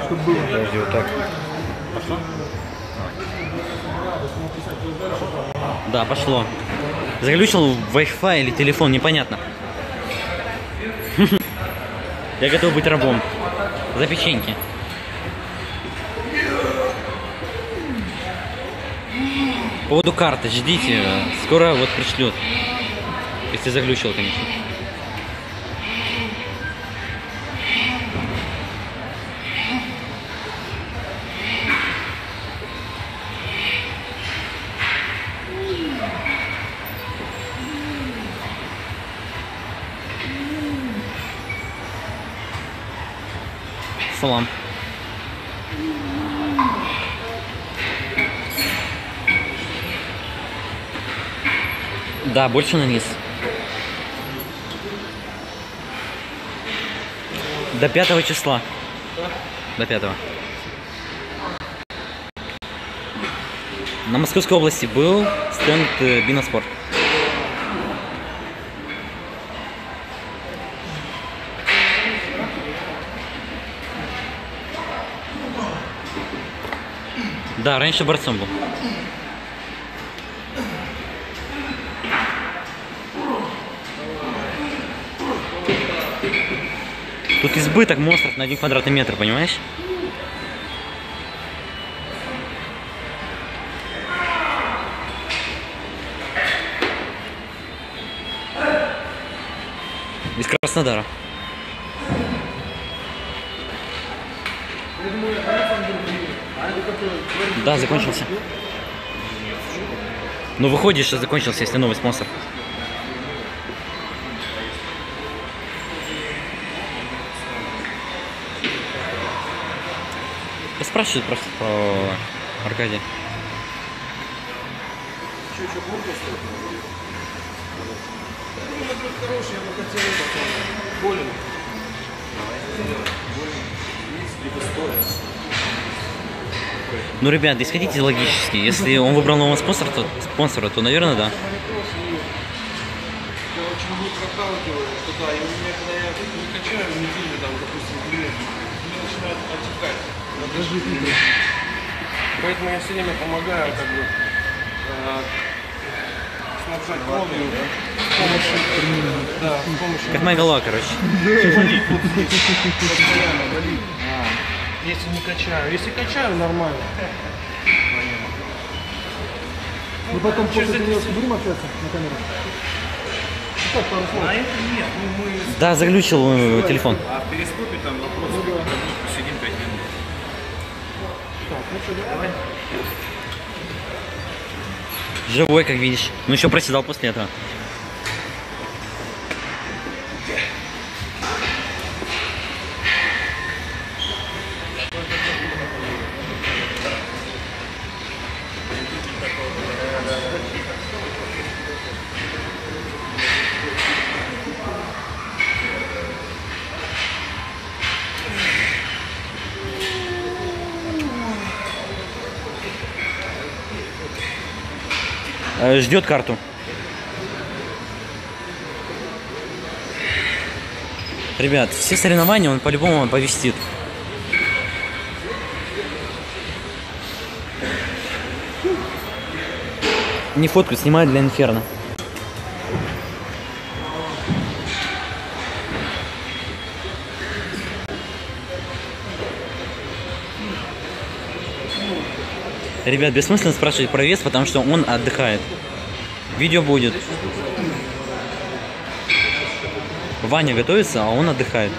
чтобы было. Подожди, вот так. Пошло? Да, пошло. Заглючил Wi-Fi или телефон, непонятно. Я готов быть рабом. За печеньки. По поводу карты, ждите. Скоро вот пришлют. Если заглючил, конечно. Салам. Да, больше на низ. До 5 числа. До 5. На Московской области был стенд Биноспорт. Да, раньше борцом был. Тут избыток монстров на 1 квадратный метр, понимаешь? Из Краснодара. Да, закончился. Ну выходишь, что закончился, если новый спонсор. Спрашивают просто про Аркадия. Что, бурка стоит? Ну, например, хороший, я бы хотел это. Болен. Ну, ребят, исходите логически. Если он выбрал нового спонсора, то, наверное, да. Я очень быстро отталкиваю туда, и у меня, когда я не качаю неделю, там, допустим, мне начинает отекать. Даже видно. Поэтому я все время помогаю, как бы, снабжать кровью, с помощью, да, с помощью... Как моя голова, короче. Болит вот здесь, постоянно болит. Если не качаю. Если качаю, нормально. Мы потом после тренировки будем общаться на камеру? Ну, как, пару слов? А это нет, ну мы... Да, заглючил телефон. А в перископе там вопрос, посидим 5 минут. Так, ну что, давай. Живой, как видишь. Ну еще проседал после этого. Ждет карту. Ребят, все соревнования он по-любому оповестит. Не фотку, снимает для Инферно. Ребят, бессмысленно спрашивать про вес, потому что он отдыхает. Видео будет. Ваня готовится, а он отдыхает.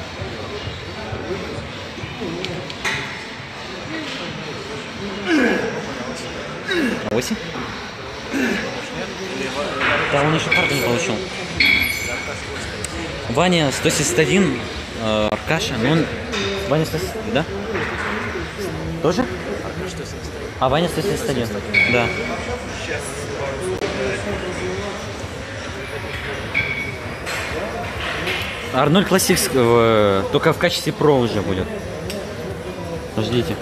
Восемь? Да, он еще карту не получил. Ваня 171, Аркаша, но он... Ваня 171, да? Тоже? А Ваня 171, да. Арнольд Классикс только в качестве про уже будет. Ждите.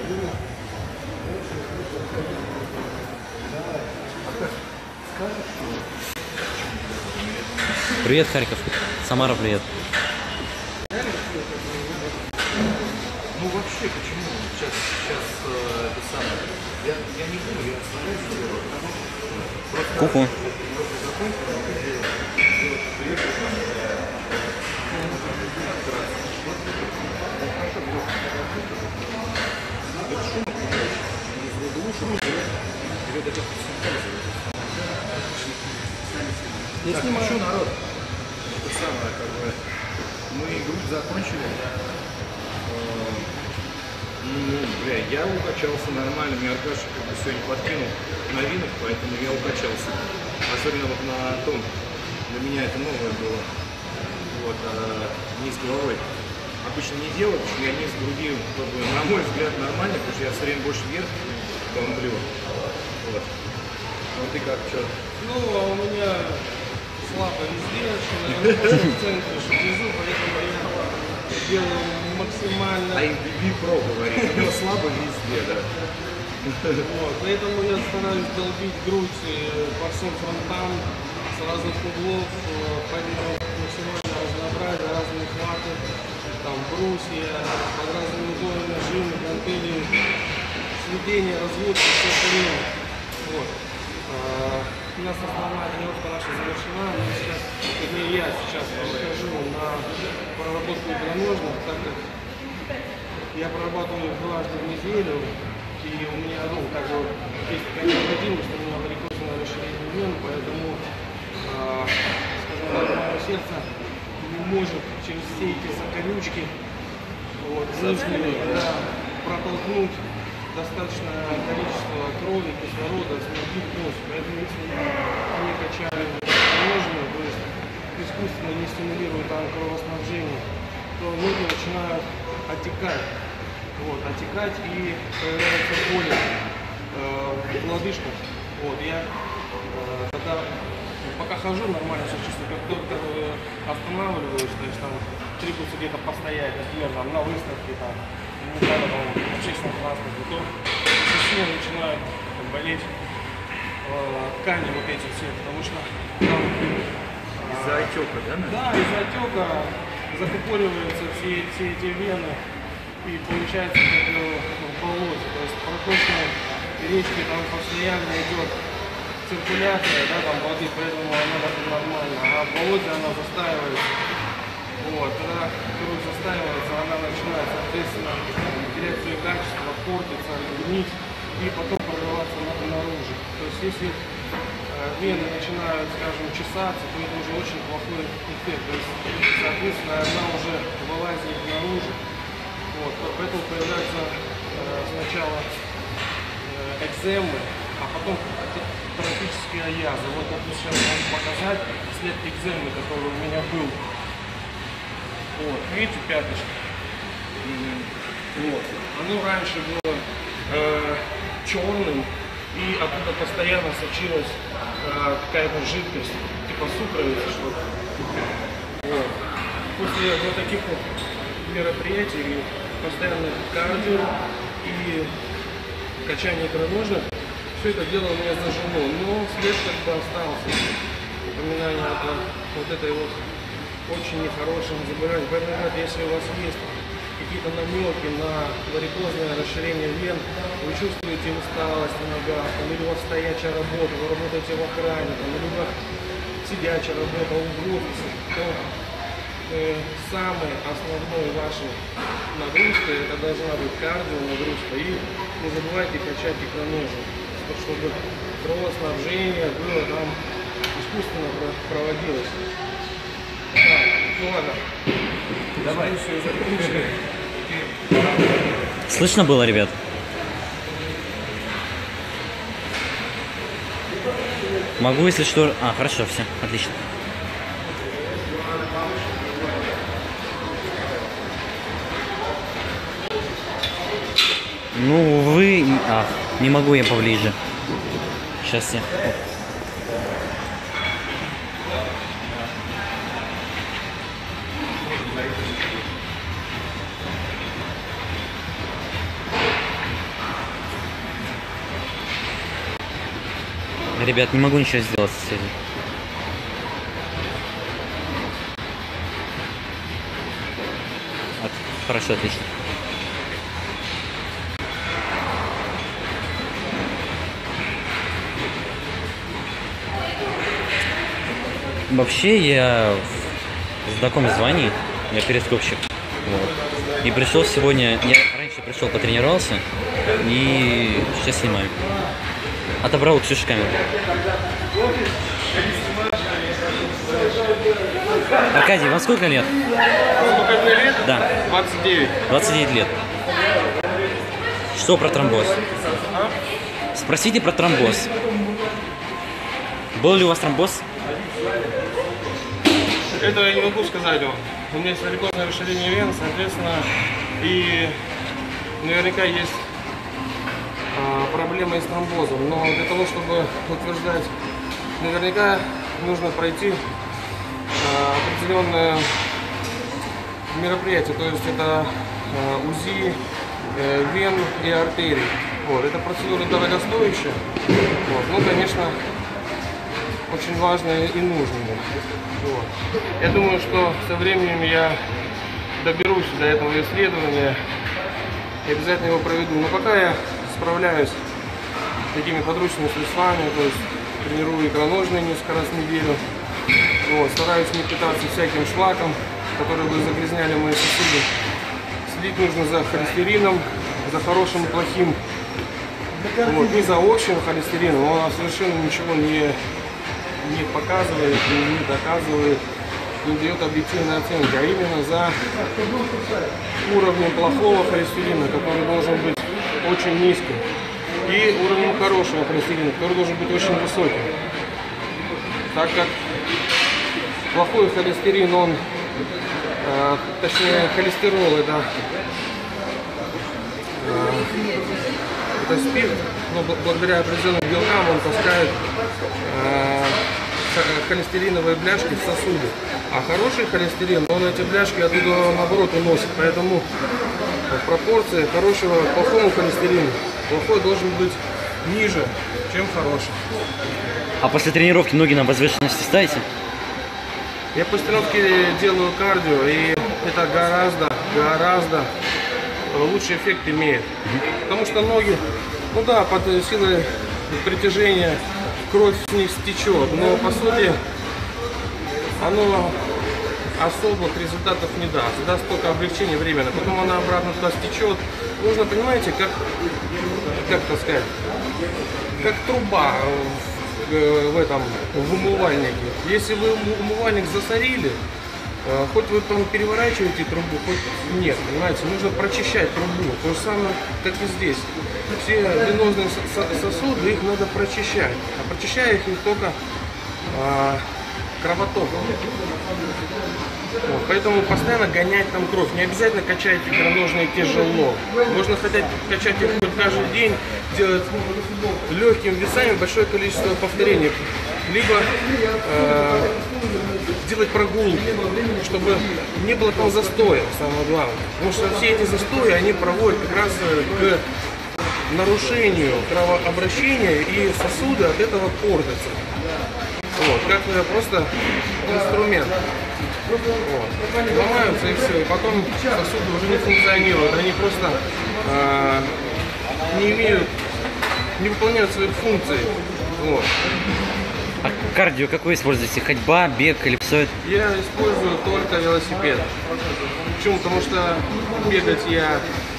Привет, Харьков. Самара, привет. Ну, вообще почему? Сейчас это самое. Я не буду, я оставляю дело. Просто Ку-ку. Я Так, снимаю. еще народ. Это самое, как бы, мы грудь закончили. Ну, бля, я укачался нормально. Мне Аркаша как бы сегодня подкинул новинок, поэтому я укачался. Особенно вот на том. Для меня это новое было. Вот, низ головой. Обычно не делаю, потому что я низ груди, как бы, на мой взгляд, нормально, потому что я все время больше вверх бомблю. Вот. Вот ты как, что? Ну, а у меня слабо везде, что, наверное, больше в центре, что внизу, поэтому я делаю максимально. А MPB Pro говорит, у него слабо везде, да. Вот, поэтому я стараюсь долбить грудь по всем фронтам, с разных углов, поэтому максимально разнообразие, разные хваты, там брусья, под разными углами нажимы, гантели, сведение, разводки, все остальное. Вот. У нас основная тренировка наша завершена, но сейчас, вернее, я сейчас выхожу на проработку икроножных, так как я прорабатываю их дважды в неделю, и у меня, ну, как бы, есть такая необходимость, у меня варикозное расширение вен, поэтому, скажем так, мое сердце не может через все эти закорючки, вот, нижние, да, протолкнуть достаточное количество крови, кислорода, снабдить мозг. Поэтому если они качают ножны, то есть искусственно не стимулируют там кровоснабжение, то ноги начинают отекать. Вот, отекать и появляется боли в лодыжках. Вот, я тогда, пока хожу, нормально все чувствую, как только останавливаюсь, то есть там требуется где-то постоять, например, там, на выставке, там, не знаю, там, в общественном транспорте, то сильно начинают болеть ткани вот эти все, потому что там, Из-за отека, да? наверное? да, из-за отека закупориваются все эти вены, и получается как в болоте, то есть проточной речки там постоянно идет циркуляция, да, там воды, поэтому она так нормально, а в болоте она застаивается. Вот, когда кровь застаивается, она начинает, соответственно, терять свое качество, портиться, гнить и потом прорываться наружу. То есть если вены начинают, скажем, чесаться, то это уже очень плохой эффект. То есть, соответственно, она уже вылазит наружу. Вот, поэтому появляются сначала экземы, а потом трофические аязы. Вот, допустим, сейчас могу показать след экземы, который у меня был. Вот, видите, пятнышко? Вот. Оно раньше было черным, и оттуда постоянно сочилась какая-то жидкость, типа сукровицы, что-то. Вот. После вот таких вот мероприятий, постоянных кардио и качания икроножных, все это дело у меня зажило, но след как бы остался. Упоминание о вот этой вот очень нехорошем заболевании. Поэтому, ребят, если у вас есть какие-то намеки на варикозное расширение вен, вы чувствуете усталость в ногах, или у вас стоячая работа, вы работаете в охране, или у вас сидячая работа в офисе, то самой основной вашей нагрузкой это должна быть кардио нагрузка. И не забывайте качать икроножные, чтобы кровоснабжение было там искусственно проводилось. Так, ну ладно. Давай. Слышно было, ребят? Могу, если что... А, хорошо, все, отлично. Ну, увы... А, не могу я поближе. Сейчас я... Ребят, не могу ничего сделать с этим. Хорошо, отлично. Вообще я в таком звании, я перископщик. Вот. И пришел сегодня, я раньше пришел, потренировался, и сейчас снимаю. Отобрал у Ксюши камеру. Аркадий, вам сколько лет? Сколько мне лет? Да. 29. 29 лет. Что про тромбоз? Спросите про тромбоз. Был ли у вас тромбоз? Это я не могу сказать вам. У меня есть варикозное расширение вен, соответственно, и наверняка есть проблемы с тромбозом. Но для того, чтобы утверждать наверняка, нужно пройти определенное мероприятие. То есть это УЗИ вен и артерий. Вот. Эта процедура дорогостоящая. Вот. Ну, конечно, очень важная и нужная. Вот. Я думаю, что со временем я доберусь до этого исследования и обязательно его проведу. Но пока я справляюсь с такими подручными средствами, то есть тренирую икроножные несколько раз в неделю. Вот. Стараюсь не питаться всяким шлаком, который бы загрязняли мои сосуды. Следить нужно за холестерином, за хорошим и плохим. Вот. Не за общим холестерином, он совершенно ничего не показывает, не доказывает, не дает объективной оценки, а именно за уровнем плохого холестерина, который должен быть очень низким, и уровнем хорошего холестерина, который должен быть очень высоким. Так как плохой холестерин, он, точнее холестерол, это спирт, но благодаря определенным белкам он таскает холестериновые бляшки в сосуды. А хороший холестерин, он эти бляшки оттуда наоборот уносит. Поэтому в пропорции хорошего к плохому холестерину плохой должен быть ниже, чем хороший. А после тренировки ноги на возвышенности ставите? Я после тренировки делаю кардио, и это гораздо лучший эффект имеет. Потому что ноги, ну да, под силой притяжения кровь с них стечет, но по сути оно особых результатов не даст. Даст только облегчение временно, потом она обратно туда стечет. Нужно, понимаете, как так сказать, как труба в умывальнике. Если вы умывальник засорили, хоть вы там переворачиваете трубу, хоть нет, понимаете, нужно прочищать трубу. То же самое, как и здесь. Все венозные сосуды, их надо прочищать. А прочищая их только кровоток. Вот, поэтому постоянно гонять там кровь. Не обязательно качать икроножные тяжело. Можно хотя качать их каждый день, делать легкими весами большое количество повторений. Либо делать прогулки, чтобы не было там застоя, самое главное. Потому что все эти застои, они проводят как раз к нарушению кровообращения, и сосуды от этого портятся. Вот, как просто инструмент. Вот. Ломаются и все, и потом сосуды уже не функционируют, они просто не выполняют свои функции. Вот. А кардио какой используете? Ходьба, бег, эллипсоид? Я использую только велосипед. Почему? Потому что бегать я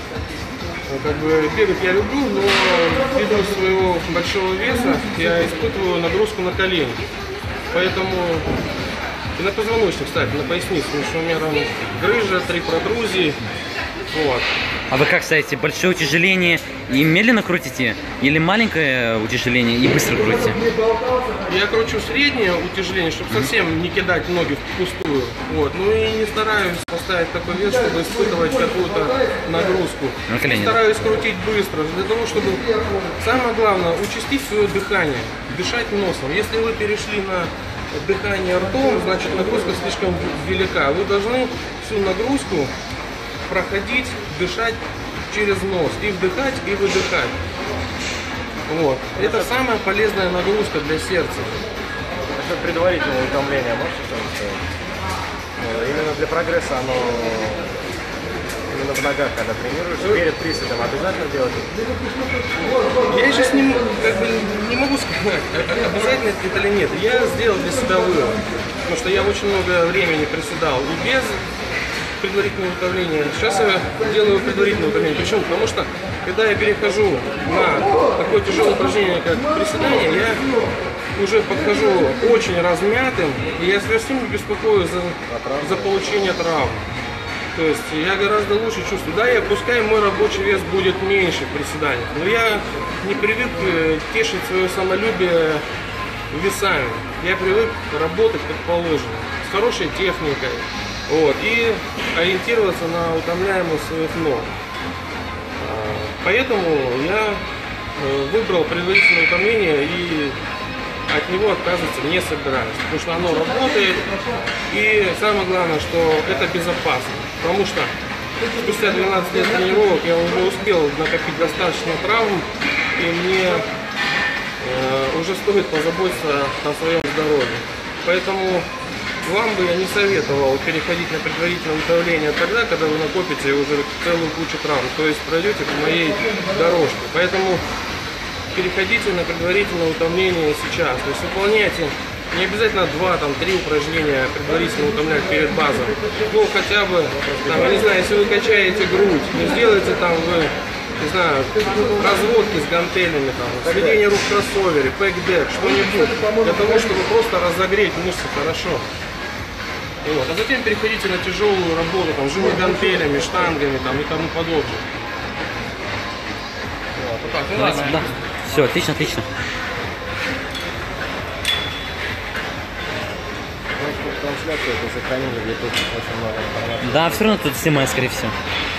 люблю, но ввиду своего большого веса я испытываю нагрузку на колени. Поэтому и на позвоночник, кстати, на поясницу, потому что у меня там грыжа, 3 протрузии. Вот. А вы как ставите? Большое утяжеление и медленно крутите? Или маленькое утяжеление и быстро крутите? Я кручу среднее утяжеление, чтобы совсем не кидать ноги впустую. Вот. Ну и не стараюсь поставить такой вес, чтобы испытывать какую-то нагрузку. На колени. Стараюсь крутить быстро, для того, чтобы, самое главное, участить свое дыхание, дышать носом. Если вы перешли на дыхание ртом, значит нагрузка слишком велика. Вы должны всю нагрузку проходить, дышать через нос, и вдыхать, и выдыхать. Вот. Это самая полезная нагрузка для сердца. Это предварительное утомление, можете сказать? Именно для прогресса оно именно в ногах, когда тренируешься, перед приседом обязательно делать? Я сейчас не могу сказать, обязательно это или нет. Я сделал для себя вывод. потому что я очень много времени приседал и без предварительного утомления. Сейчас я делаю предварительное утомление. Почему? Потому что когда я перехожу на такое тяжелое упражнение, как приседание, я уже подхожу очень размятым, и я совсем не беспокоюсь за получение травм. То есть я гораздо лучше чувствую. Да, я пускай мой рабочий вес будет меньше в приседаниях, но я не привык тешить свое самолюбие весами. Я привык работать как положено, с хорошей техникой, вот, и ориентироваться на утомляемость своих ног. Поэтому я выбрал предварительное утомление и от него отказываться не собираюсь, потому что оно работает, и самое главное, что это безопасно, потому что спустя 12 лет тренировок я уже успел накопить достаточно травм, и мне уже стоит позаботиться о своем здоровье. Поэтому вам бы я не советовал переходить на предварительное утомление тогда, когда вы накопите уже целую кучу травм, то есть пройдете по моей дорожке. Поэтому переходите на предварительное утомление сейчас. То есть выполняйте не обязательно 2-3 упражнения предварительно утомлять перед базом. Ну хотя бы, там, я не знаю, если вы качаете грудь, не сделайте там вы, не знаю, разводки с гантелями, там, сведение рук в кроссовере, пэкдек, что-нибудь, для того, чтобы просто разогреть мышцы хорошо. Вот. А затем переходите на тяжелую работу, там, жимы гантелями, штангами там, и тому подобное. Вот так, ну, ладно. Да. Все, отлично, отлично. Трансляцию это сохранили в YouTube очень много информации. Да, все равно тут снимаю, скорее всего.